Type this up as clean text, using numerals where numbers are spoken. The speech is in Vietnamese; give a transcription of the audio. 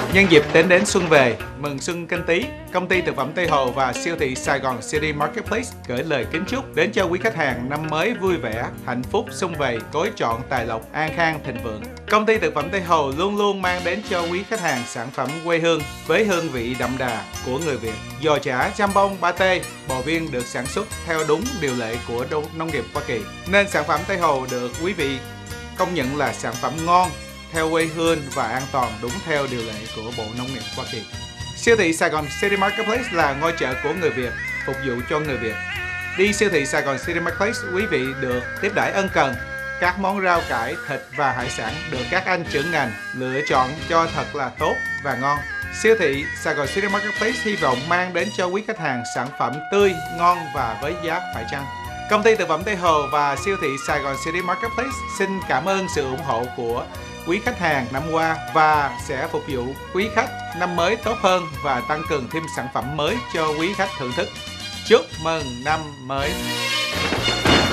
Nhân dịp Tết đến xuân về, mừng xuân Canh Tý, công ty thực phẩm Tây Hồ và siêu thị Sài Gòn City Marketplace gửi lời kính chúc đến cho quý khách hàng năm mới vui vẻ, hạnh phúc sum vầy, cối trọn tài lộc, an khang thịnh vượng. Công ty thực phẩm Tây Hồ luôn luôn mang đến cho quý khách hàng sản phẩm quê hương với hương vị đậm đà của người Việt. Giò chả, chăm bông, pate, bò viên được sản xuất theo đúng điều lệ của nông nghiệp Hoa Kỳ, nên sản phẩm Tây Hồ được quý vị công nhận là sản phẩm ngon, theo quê hương và an toàn đúng theo điều lệ của Bộ Nông nghiệp Hoa Kỳ. Siêu thị Sài Gòn City Marketplace là ngôi chợ của người Việt, phục vụ cho người Việt. Đi siêu thị Sài Gòn City Marketplace, quý vị được tiếp đãi ân cần. Các món rau cải, thịt và hải sản được các anh trưởng ngành lựa chọn cho thật là tốt và ngon. Siêu thị Sài Gòn City Marketplace hy vọng mang đến cho quý khách hàng sản phẩm tươi, ngon và với giá phải chăng. Công ty thực phẩm Tây Hồ và siêu thị Sài Gòn City Marketplace xin cảm ơn sự ủng hộ của quý khách hàng năm qua và sẽ phục vụ quý khách năm mới tốt hơn và tăng cường thêm sản phẩm mới cho quý khách thưởng thức. Chúc mừng năm mới!